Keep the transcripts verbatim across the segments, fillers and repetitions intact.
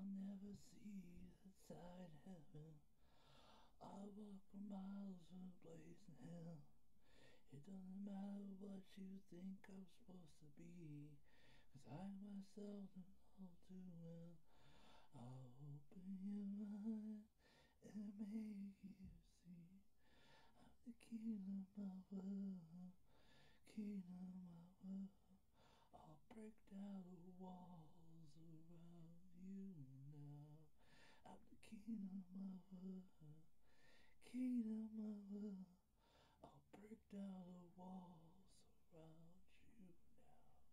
I'll never see that side heaven. I walk for miles through blazing hell. It doesn't matter what you think I'm supposed to be, 'cause I myself know too well. I'll open your eyes and make you see I'm the king of my world, king of my world. I'll break down the walls around you now. I'm the king of my world, king of my world. I'll break down the walls around you now.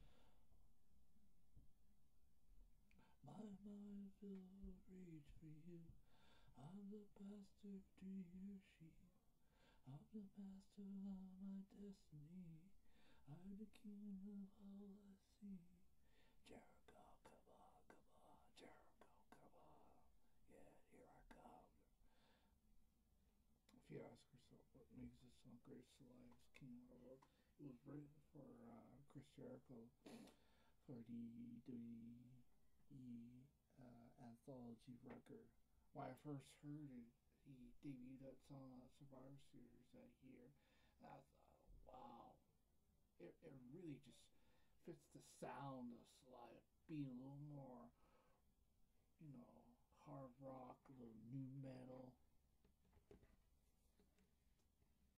My mind filled with rage for you. I'm the pastor to your sheep. I'm the master of my destiny. I'm the king of all I see. Jericho, come on, come on, Jericho, come on. Yeah, here I come. If you ask yourself what makes this song Greatest Alive is King of the World, it was written for uh, Chris Jericho for the W W E uh, anthology record. When I first heard it, he debuted that song on Survivor Series that year. And I thought, wow, it, it really just fits the sound of Sly being a little more, you know, hard rock